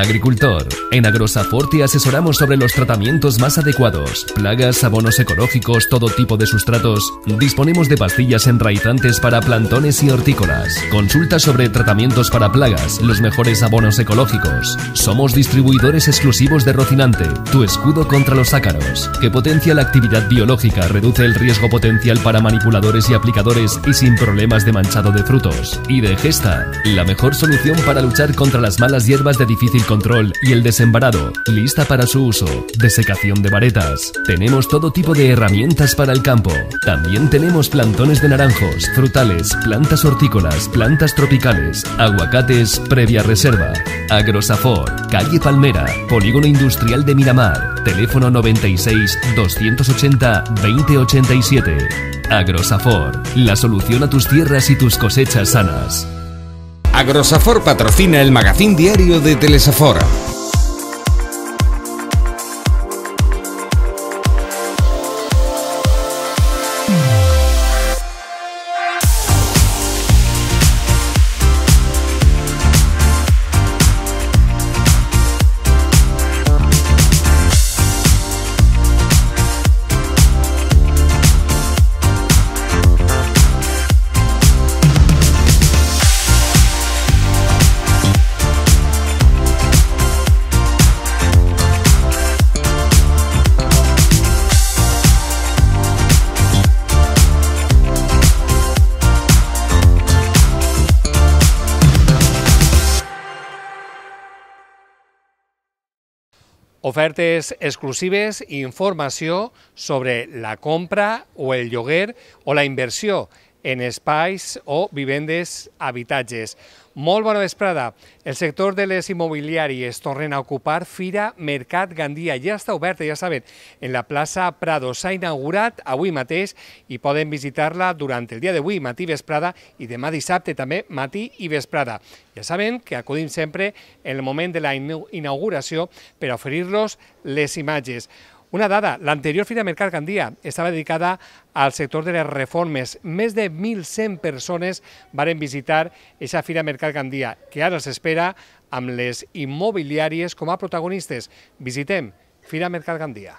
Agricultor. En Agrosafor te asesoramos sobre los tratamientos más adecuados, plagas, abonos ecológicos, todo tipo de sustratos. Disponemos de pastillas enraizantes para plantones y hortícolas. Consulta sobre tratamientos para plagas, los mejores abonos ecológicos. Somos distribuidores exclusivos de Rocinante, tu escudo contra los ácaros, que potencia la actividad biológica, reduce el riesgo potencial para manipuladores y aplicadores y sin problemas de manchado de frutos. Y de Gesta, la mejor solución para luchar contra las malas hierbas de difícil control y el desembarado, lista para su uso. Desecación de varetas. Tenemos todo tipo de herramientas para el campo. También tenemos plantones de naranjos, frutales, plantas hortícolas, plantas tropicales, aguacates previa reserva. Agrosafor, calle Palmera, Polígono Industrial de Miramar, teléfono 96 280 2087. Agrosafor, la solución a tus tierras y tus cosechas sanas. Agrosafor patrocina el magazín diario de Telesafor. Ofertes exclusives i informació sobre la compra o el lloguer o la inversió en espais o vivendes, habitatges. Molt bona vesprada. El sector de les immobiliàries tornen a ocupar Fira Mercat Gandia. Ja està oberta, ja saben, en la plaça Prado. S'ha inaugurat avui mateix i poden visitar-la durant el dia d'avui, matí i vesprada, i demà dissabte també, matí i vesprada. Ja saben que acudim sempre en el moment de la inauguració per oferir-los les imatges. Una dada, l'anterior Fira Mercat Gandia estava dedicada al sector de les reformes. Més de 1.100 persones varen visitar aquesta Fira Mercat Gandia, que ara s'espera amb les immobiliàries com a protagonistes. Visitem Fira Mercat Gandia.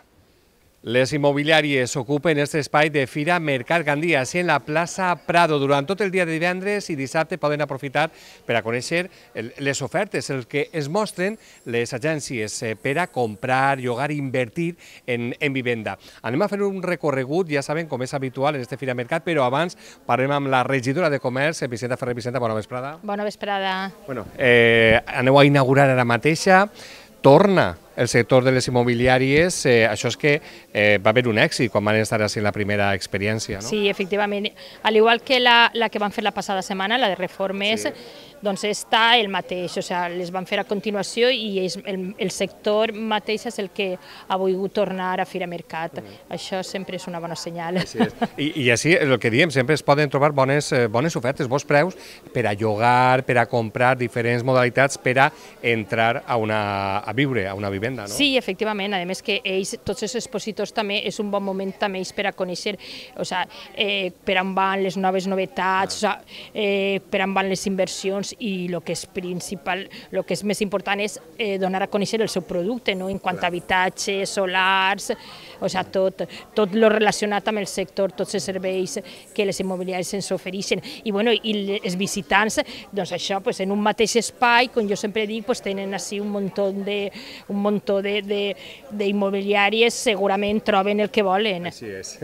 Les immobiliàries ocupen aquest espai de Fira Mercat Gandia, així en la plaça Prado. Durant tot el dia de divendres i dissabte poden aprofitar per a conèixer les ofertes, el que es mostren les agències per a comprar, llogar i invertir en vivenda. Anem a fer un recorregut, ja saben, com és habitual en este Fira Mercat, però abans parlem amb la regidora de Comerç, Vicenta Ferrer. Vicenta, bona vesprada. Bona vesprada. Bueno, aneu a inaugurar ara mateixa. Torna el sector de les immobiliàries, això és que va haver un èxit quan van estar així en la primera experiència, no? Sí, efectivament. Al igual que la que van fer la passada setmana, la de reformes, doncs està el mateix, o sigui, les van fer a continuació i el sector mateix és el que ha volgut tornar a Fira Mercat. Això sempre és una bona senyal. I així, el que diem, sempre es poden trobar bones ofertes, bons preus per a llogar, per a comprar, diferents modalitats per a entrar a viure a una vivenda, no? Sí, efectivament. A més que ells, tots els expositors també, és un bon moment també per a conèixer, o sigui, per on van les noves novetats, per on van les inversions, i el que és principal, el que és més important és donar a conèixer el seu producte, no? En quant a habitatges, solars, o sigui, tot el relacionat amb el sector, tots els serveis que les immobiliàries ens ofereixen. I els visitants, doncs això, en un mateix espai, com jo sempre dic, tenen així un muntó d'immobiliàries, segurament troben el que volen. Així és.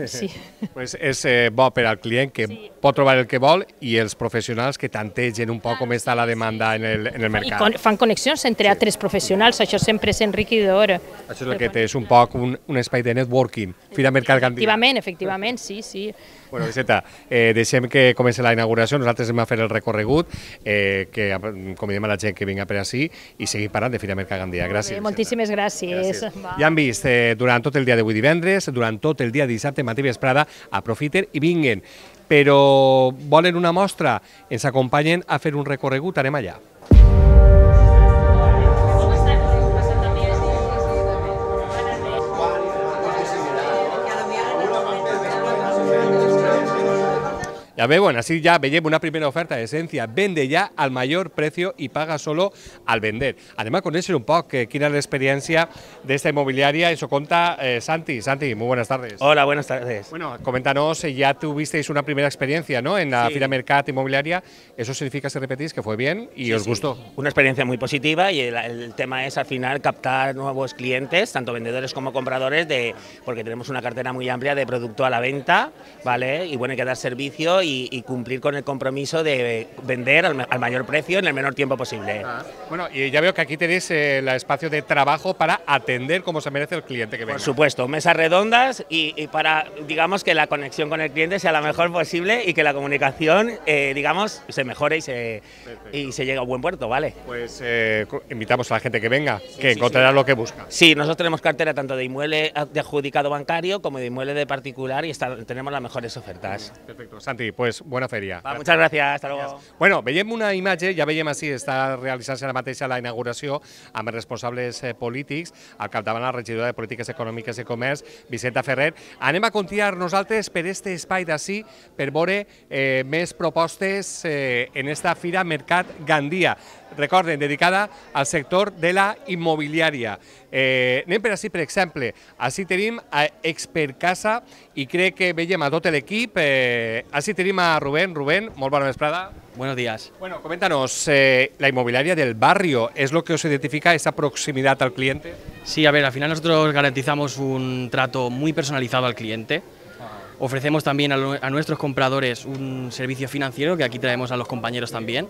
És bo per al client que pot trobar el que vol i els professionals que tantegen un poc com està la demanda en el mercat. I fan connexions entre altres professionals, això sempre és enriquidor. Això és el que té, és un poc un espai de networking, Fira Mercat Gandia. Efectivament, sí. Bueno, Vicenta, deixem que comenci la inauguració, nosaltres hem a fer el recorregut, que convidem a la gent que vinga per ací i seguim parlant de Fira Mercat Gandia. Gràcies. Moltíssimes gràcies. Ja han vist, durant tot el dia d'avui divendres, durant tot el dia dissabte, matí i vesprada, aprofiten i vinguen. Però volen una mostra, ens acompanyen a fer un recorregut, anem allà. Ja veuen, així ja veiem una primera oferta d'Essència. Vende ja al major precio y paga solo al vender. Anem a conèixer un poc quina és l'experiència d'esta inmobiliaria. Eso conta Santi. Santi, muy buenas tardes. Hola, buenas tardes. Bueno, coméntanos, ya tuvisteis una primera experiencia, ¿no?, en la Sí. Fira Mercat Inmobiliaria. Eso significa, si repetís, que fue bien y Sí, os sí. gustó. Una experiencia muy positiva y el tema es al final captar nuevos clientes, tanto vendedores como compradores, porque tenemos una cartera muy amplia de producto a la venta, ¿vale? Y bueno, hay que dar servicio y cumplir con el compromiso de vender al mayor precio en el menor tiempo posible. Bueno, y ya veo que aquí tenéis el espacio de trabajo para atender como se merece el cliente que venga. Por supuesto, mesas redondas y para, digamos, que la conexión con el cliente sea la mejor posible y que la comunicación, digamos, se mejore y se llegue a un buen puerto, ¿vale? Pues invitamos a la gente que venga, que encontrará lo que busca. Sí, nosotros tenemos cartera tanto de inmueble de adjudicado bancario como de inmueble de particular y tenemos las mejores ofertes. Perfecto. Santi, pues buena feria. Va, muchas gracias, hasta luego. Bueno, veiem una imatge, ja veiem així, està realitzant-se ara mateix la inauguració amb els responsables polítics, al capdavant la regidora de Polítiques Econòmiques i Comerç, Vicenta Ferrer. Anem a continuar nosaltres per este espai d'ací per veure més propostes en esta Fira Mercat Gandia. Recorden, dedicada al sector de la immobiliària. Anem per així, per exemple, així tenim a Expertcasa i crec que veiem a tot l'equip. Així tenim a Rubén. Rubén, molt bona vesprada. Buenos días. Bueno, coméntanos, la inmobiliaria del barrio, ¿es lo que os identifica esa proximidad al cliente? Sí, a ver, al final nosotros garantizamos un trato muy personalizado al cliente. Ofrecemos también a nuestros compradores un servicio financiero, que aquí traemos a los compañeros también.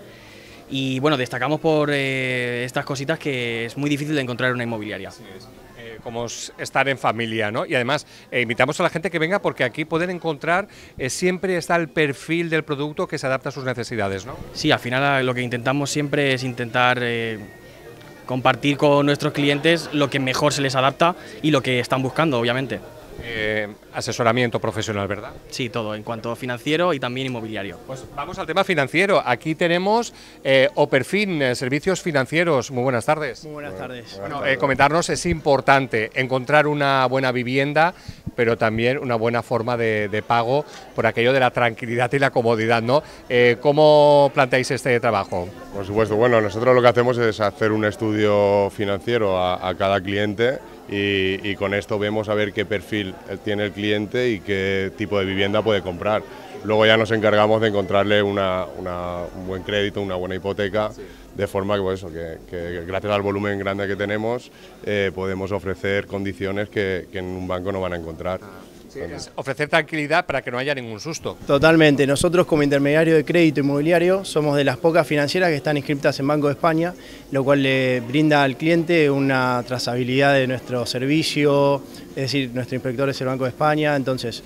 Y bueno, destacamos por estas cositas que es muy difícil de encontrar en una inmobiliaria. Sí, como estar en familia, ¿no? Y además, invitamos a la gente que venga porque aquí pueden encontrar, siempre está el perfil del producto que se adapta a sus necesidades, ¿no? Sí, al final lo que intentamos siempre es intentar compartir con nuestros clientes lo que mejor se les adapta y lo que están buscando, obviamente. Asesoramiento profesional, ¿verdad? Sí, todo, en cuanto a financiero y también inmobiliario. Pues vamos al tema financiero. Aquí tenemos Operfin, servicios financieros. Muy buenas tardes. Muy buenas tardes. Bueno, comentarnos, es importante encontrar una buena vivienda, pero también una buena forma de pago por aquello de la tranquilidad y la comodidad, ¿no? ¿Cómo planteáis este trabajo? Por supuesto, bueno, nosotros lo que hacemos es hacer un estudio financiero a cada cliente y con esto vemos a ver qué perfil tiene el cliente y qué tipo de vivienda puede comprar. Luego ya nos encargamos de encontrarle un buen crédito, una buena hipoteca, de forma que, pues, que gracias al volumen grande que tenemos podemos ofrecer condiciones que en un banco no van a encontrar. Sí, es ofrecer tranquilidad para que no haya ningún susto. Totalmente. Nosotros como intermediario de crédito inmobiliario somos de las pocas financieras que están inscritas en Banco de España, lo cual le brinda al cliente una trazabilidad de nuestro servicio, es decir, nuestro inspector es el Banco de España, entonces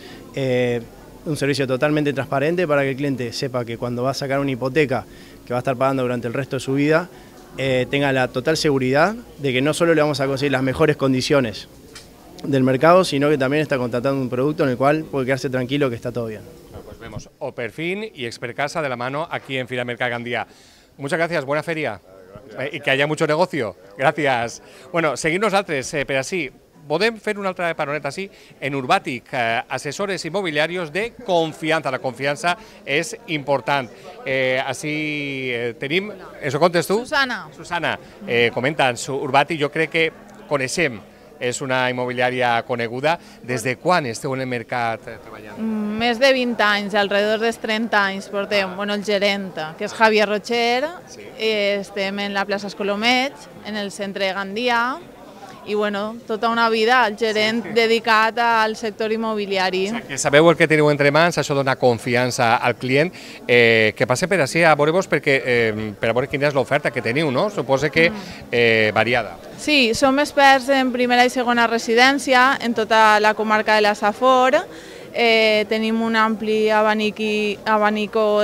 un servicio totalmente transparente para que el cliente sepa que cuando va a sacar una hipoteca que va a estar pagando durante el resto de su vida, tenga la total seguridad de que no solo le vamos a conseguir las mejores condiciones del mercado, sino que también está contratando un producto en el cual puede quedarse tranquilo que está todo bien. Bueno, pues vemos Operfin y Expertcasa de la mano aquí en Fira Mercat Gandia. Muchas gracias, buena feria. Y que haya mucho negocio. Gracias. Bueno, seguim nosaltres, per així. Podem fer una altra paroneta així en Urbàtic, assessores immobiliarios de confiança. La confiança és important. Així tenim... Això comptes tu? Susana. Susana, comenta'ns, Urbàtic jo crec que coneixem, és una immobiliària coneguda. Des de quan esteu en el mercat treballant? Més de 20 anys, alrededor dels 30 anys portem. Bueno, el gerent, que és Javier Rocher, estem en la plaça Escolomeig, en el centre de Gandia, i bueno, tota una vida el gerent dedicat al sector immobiliari. O sigui, que sabeu el que teniu entre mans, això dona confiança al client. Que passe per així a veure-vos per a veure quina és l'oferta que teniu, no? Suposo que variada. Sí, som experts en primera i segona residència en tota la comarca de la Safor. Tenim un ampli abanico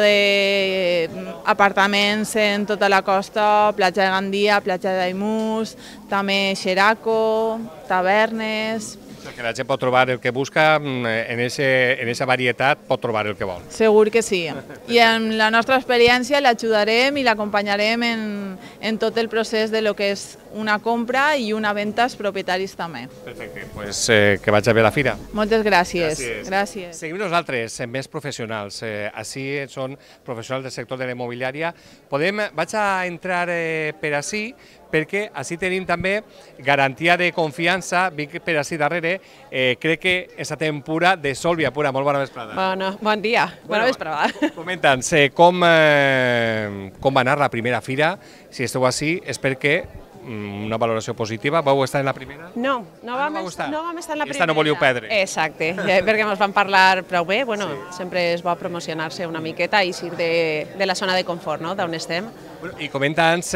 d'apartaments en tota la costa, platja de Gandia, platja d'Aimús, també Xeraco, tavernes, O sigui que la gent pot trobar el que busca, en esa varietat pot trobar el que vol. Segur que sí. I amb la nostra experiència l'ajudarem i l'acompanyarem en tot el procés de lo que és una compra i una venda als propietaris també. Perfecte, doncs que vagi bé la fira. Moltes gràcies. Gràcies. Seguim nosaltres, més professionals. Així són professionals del sector de la immobiliària. Vaig a entrar per ací, perquè així tenim també garantia de confiança, vinc per així darrere, crec que és a tempura de Sòlvia Pura. Molt bona vesprada. Bon dia, bona vesprada. Comenta'ns, com va anar la primera fira? Si esteu així és perquè una valoració positiva. Vau estar en la primera? No vam estar en la primera. Esta no volíeu perdre. Exacte, perquè ens van parlar prou bé. Bueno, sempre és bo promocionar-se una miqueta i eixir de la zona de confort, no?, d'on estem. I comenta'ns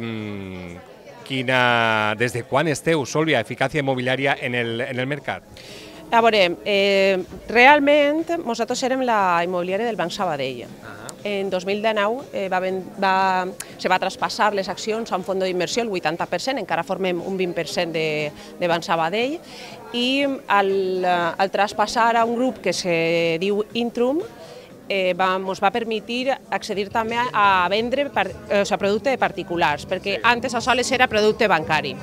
des de quan esteu, Sòlvia, Eficàcia Immobiliària en el mercat? A veure, realment nosaltres érem la immobiliària del Banc Sabadell. En 2019 se va traspassar les accions a un fons d'inversió, el 80%, encara formem un 20% de Banc Sabadell, i al traspassar a un grup que se diu Intrum, ens va permetre accedir també a vendre producte de particulars, perquè antes a soles era producte bancari.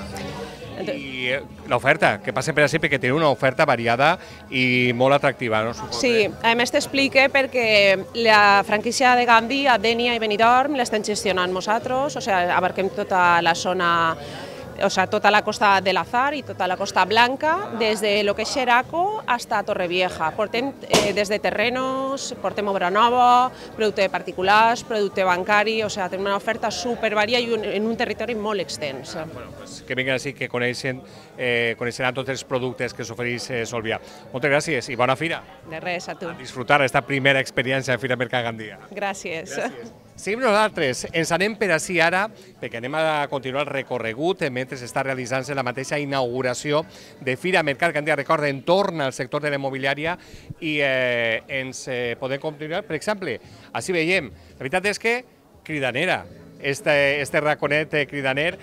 I l'oferta, que passa per així, perquè té una oferta variada i molt atractiva, no? Sí, a més t'explique perquè la franquícia de Gandia, Dénia i Benidorm l'estem gestionant nosaltres, o sigui, abarquem tota la zona, o sea, tota la costa de l'Azar i tota la costa blanca, des de lo que és Xeraco hasta Torrevieja. Portem des de terrenos, portem obra nova, producte de particulars, producte bancari, o sigui, tenim una oferta supervaria i en un territori molt extens. Bueno, pues que vinguin així, que coneixeran tots els productes que s'ofereix Sòlvia. Moltes gràcies i bona fira. De res, a tu. A disfrutar esta primera experiència en Fira Mercat Gandia. Gràcies. Seguim nosaltres, ens anem per ací ara, perquè anem a continuar el recorregut mentre s'està realitzant-se la mateixa inauguració de Fira Mercat Gandia, recorda, entorn al sector de la immobiliària, i ens podem continuar. Per exemple, així veiem, la veritat és que cridanera, este raconet cridaner,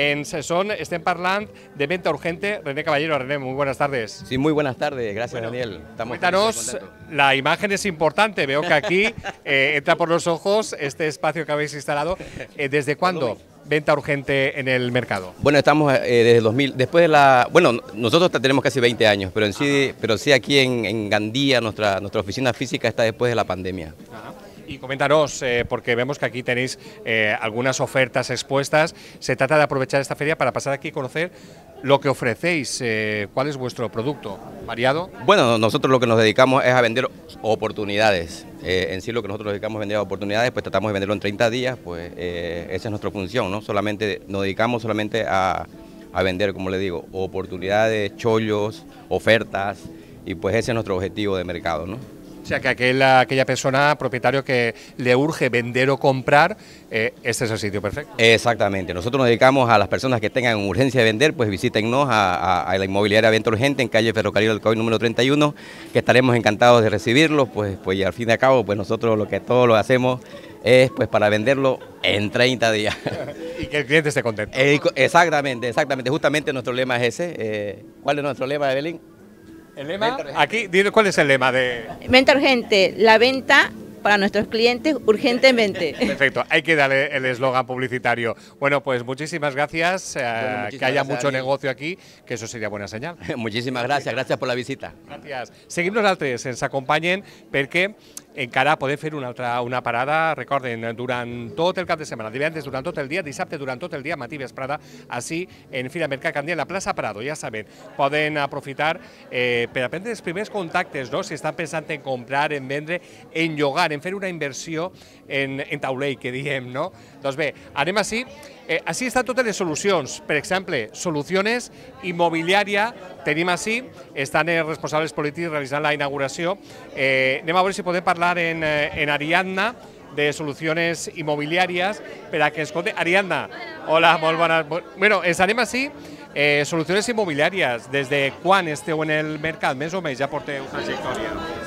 estem parlant de venta urgente. René Caballero, René, muy buenas tardes. Sí, muy buenas tardes, gracias, Daniel. Cuéntanos, la imagen es importante, veo que aquí entra por los ojos este espacio que habéis instalado. ¿Desde cuándo venta urgente en el mercado? Bueno, estamos desde 2000, después de la... Bueno, nosotros tenemos casi 20 años, pero sí aquí en Gandía, nuestra oficina física está después de la pandemia. Ajá. Y coméntanos, porque vemos que aquí tenéis algunas ofertas expuestas. Se trata de aprovechar esta feria para pasar aquí y conocer lo que ofrecéis. ¿Cuál es vuestro producto? ¿Variado? Bueno, nosotros lo que nos dedicamos es a vender oportunidades. En sí lo que nosotros nos dedicamos a vender oportunidades, pues tratamos de venderlo en 30 días, pues esa es nuestra función, ¿no? Nos dedicamos solamente a vender, como le digo, oportunidades, chollos, ofertas, y pues ese es nuestro objetivo de mercado, ¿no? O sea, que aquella persona, propietario que le urge vender o comprar, este es el sitio perfecto. Exactamente. Nosotros nos dedicamos a las personas que tengan urgencia de vender, pues visítennos a la inmobiliaria Venta Urgente en calle Ferrocarril del Coy número 31, que estaremos encantados de recibirlos, pues y al fin y al cabo, pues nosotros todo lo hacemos es pues para venderlo en 30 días. Y que el cliente esté contento. Exactamente. Justamente nuestro lema es ese. ¿Cuál es nuestro lema, Evelyn? El lema, aquí, ¿cuál es el lema de...? Venta urgente, la venta para nuestros clientes urgentemente. Perfecto, hay que darle el eslogan publicitario. Bueno, pues muchísimas gracias, que haya mucho negocio aquí, que eso sería buena señal. Muchísimas gracias por la visita. Gràcies. Seguim nosaltres, ens acompanyen perquè encara podem fer una parada, recorden, durant tot el cap de setmana, divendres durant tot el dia, dissabte durant tot el dia, matí vesprada, així en Fira Mercat Gandia, en la plaça Prado, ja saben, poden aprofitar per a prendre els primers contactes, no? Si estan pensant en comprar, en vendre, en llogar, en fer una inversió en taulell, que diem, no? Doncs bé, anem així. Així estan totes les solucions. Per exemple, Soluciones Immobiliària, tenim així, estan els responsables polítics realitzant la inauguració. Anem a veure si podem parlar en Ariadna, de Soluciones Immobiliàries, per a que ens conti. Ariadna, hola, molt bona. Bueno, ens anem així. Soluciones Immobiliàries, des de quan esteu en el mercat? Més o menys ja porteu trajectòria?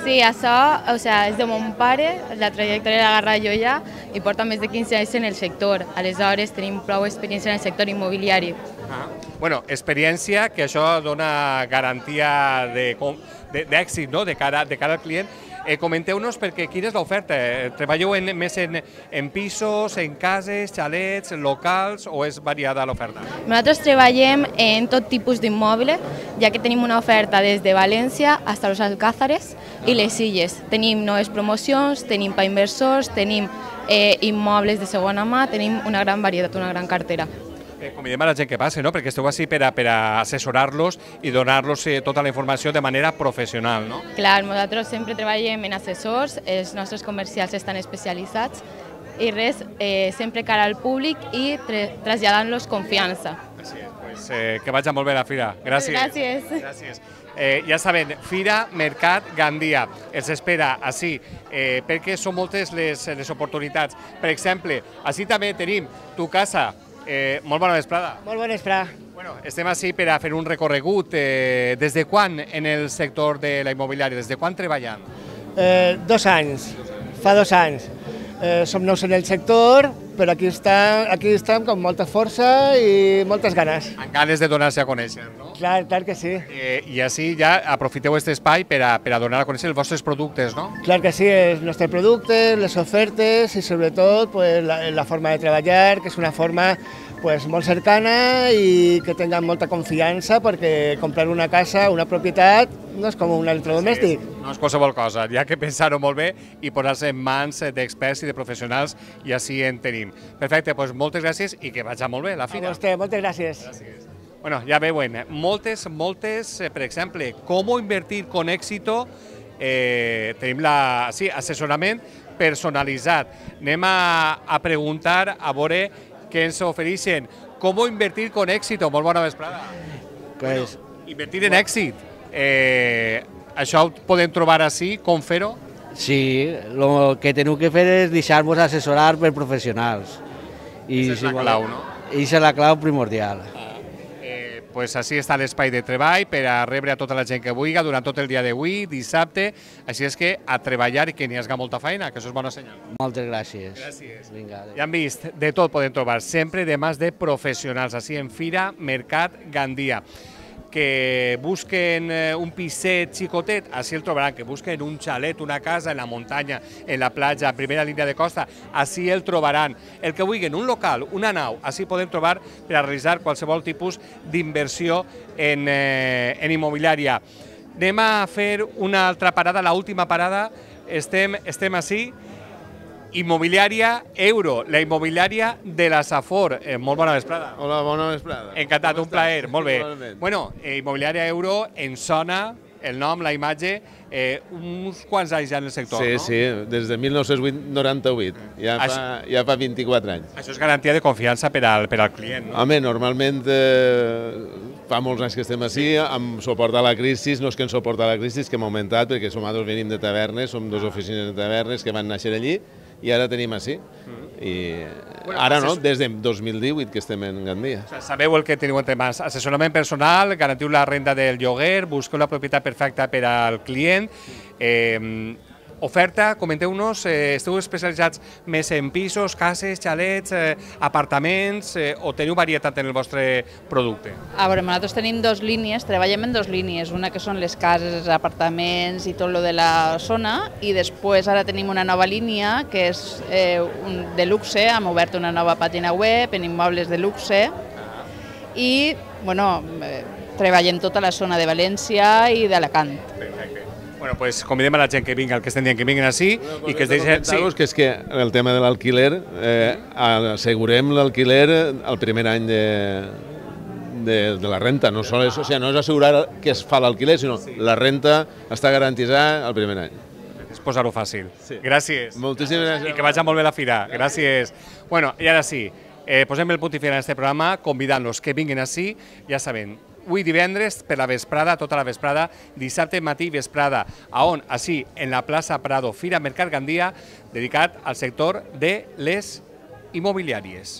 Sí, això és de mon pare, la trajectòria l'he agarrat jo ja i porta més de 15 anys en el sector. Aleshores tenim prou experiència en el sector immobiliari. Bueno, experiència que això dona garantia d'èxit, no?, de cara al client. Comenteu-nos perquè quina és l'oferta. Treballeu més en pisos, en cases, xalets, locals o és variada l'oferta? Nosaltres treballem en tot tipus d'immoble, ja que tenim una oferta des de València fins als Alcázares i les Illes. Tenim noves promocions, tenim per inversors, tenim immobles de segona mà, tenim una gran varietat, una gran cartera. Convidem a la gent que passi, no?, perquè esteu així per a assessorar-los i donar-los tota la informació de manera professional, no? Clar, nosaltres sempre treballem en assessors, els nostres comercials estan especialitzats i res, sempre cara al públic i traslladant-los confiança. Així és, pues, que vagi molt bé la fira. Gràcies. Gràcies. Ja saben, Fira Mercat Gandia. Els espera així, perquè són moltes les oportunitats. Per exemple, així també tenim Tu Casa. Molt bona vesprada. Molt bona vesprada. Bueno, estem així per a fer un recorregut. Des de quan en el sector de la immobiliària? Des de quan treballant? 2 anys, fa 2 anys. Som nous en el sector, però aquí estem amb molta força i moltes ganes. Amb ganes de donar-se a conèixer, no? Clar que sí. I així ja aprofiteu aquest espai per a donar a conèixer els vostres productes, no? Clar que sí, els nostres productes, les ofertes i sobretot la forma de treballar, que és una forma molt cercana i que tinguin molta confiança, perquè comprar una casa, una propietat, no és com un electrodomèstic. No és qualsevol cosa, hi ha que pensar-ho molt bé i posar-se en mans d'experts i de professionals, i així en tenim. Perfecte, doncs moltes gràcies i que vagi molt bé la fira. A vostè, moltes gràcies. Bueno, ja veuen, moltes, per exemple, com invertir con èxito, tenim assessorament personalitzat. Anem a preguntar, a veure què ens ofereixen. Com invertir con èxito? Molt bona vesprada. Invertir en èxit. Això ho podem trobar així, com fer-ho? Sí, el que teniu que fer és deixar-vos assessorar per professionals. Aquesta és la clau, no? Aquesta és la clau primordial. Pues així està l'espai de treball per a rebre a tota la gent que vulgui durant tot el dia d'avui, dissabte, així és que a treballar i que n'hi hagi molta feina, que això és bona senyal. Moltes gràcies. Gràcies. Vinga, ja han vist, de tot podem trobar, sempre de mans de professionals, així en Fira Mercat Gandia. Que busquen un piset xicotet, així el trobaran, que busquen un xalet, una casa en la muntanya, en la platja, en primera línia de costa, així el trobaran. El que vulguin, un local, una nau, així podem trobar per a realitzar qualsevol tipus d'inversió en immobiliària. Anem a fer una altra parada, l'última parada, estem així, Immobiliària Euro, la immobiliària de la Safor. Molt bona vesprada. Hola, bona vesprada. Encantat, un plaer, molt bé. Bueno, Immobiliària Euro en sona, el nom, la imatge, uns quants anys ja en el sector, no? Sí, des de 1998, ja fa 24 anys. Això és garantia de confiança per al client, no? Home, normalment fa molts anys que estem així, amb suport a la crisi, no és que ens suporta la crisi, que hem augmentat, perquè nosaltres venim de tavernes, som 2 oficines de tavernes que van néixer allí, i ara tenim així. I ara no, des de 2018 que estem en Gandia. Sabeu el que teniu entre mans. Assessorament personal, garantiu la renda del lloguer, busqueu la propietat perfecta per al client. Oferta, comenteu-nos, esteu especialitzats més en pisos, cases, xalets, apartaments, o teniu varietat en el vostre producte? A veure, nosaltres tenim 2 línies, treballem en 2 línies, una que són les cases, els apartaments i tot lo de la zona, i després ara tenim una nova línia que és de luxe, hem obert una nova pàgina web en immobles de luxe, i treballem tota la zona de València i d'Alacant. Bueno, pues convidem a la gent que vinga, el que estem dient, que vinguin així i que es deixen... Sí, que és que el tema de l'alquiler, assegurem l'alquiler el primer any de la renta, no és assegurar que es fa l'alquiler, sinó la renta està garantitzada el primer any. És posar-ho fàcil. Gràcies. Moltíssimes gràcies. I que vagi molt bé la fira. Gràcies. Bueno, i ara sí, posem el punt i final en aquest programa, convidant-los que vinguin així, ja saben, avui divendres per la vesprada, tota la vesprada, dissabte matí i vesprada. A on? Així, en la plaça Prado, Fira Mercat Gandia, dedicat al sector de les immobiliàries.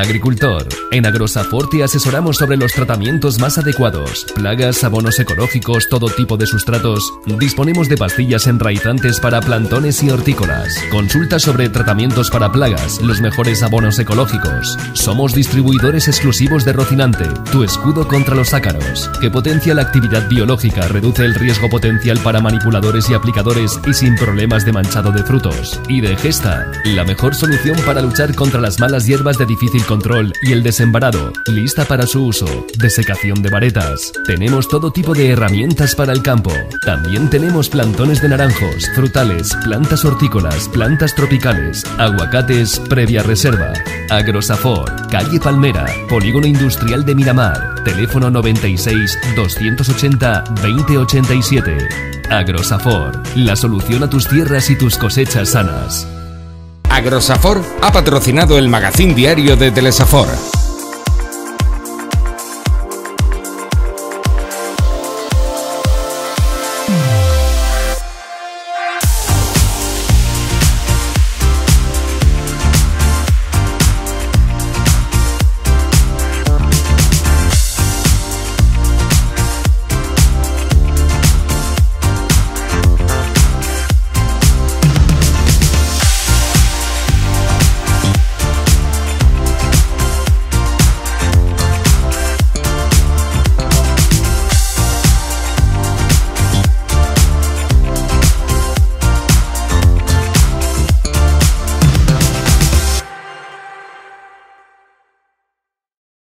Agricultor. En Agrosafor te asesoramos sobre los tratamientos más adecuados. Plagas, abonos ecológicos, todo tipo de sustratos. Disponemos de pastillas enraizantes para plantones y hortícolas. Consulta sobre tratamientos para plagas, los mejores abonos ecológicos. Somos distribuidores exclusivos de Rocinante, tu escudo contra los ácaros, que potencia la actividad biológica, reduce el riesgo potencial para manipuladores y aplicadores y sin problemas de manchado de frutos. Y de Gesta, la mejor solución para luchar contra las malas hierbas de difícil control y el desembarado, lista para su uso. Desecación de varetas. Tenemos todo tipo de herramientas para el campo. También tenemos plantones de naranjos, frutales, plantas hortícolas, plantas tropicales, aguacates previa reserva. Agrosafor, calle Palmera, Polígono Industrial de Miramar, teléfono 96 280 2087. Agrosafor, la solución a tus tierras y tus cosechas sanas. Agrosafor ha patrocinado el magazín diario de Telesafor.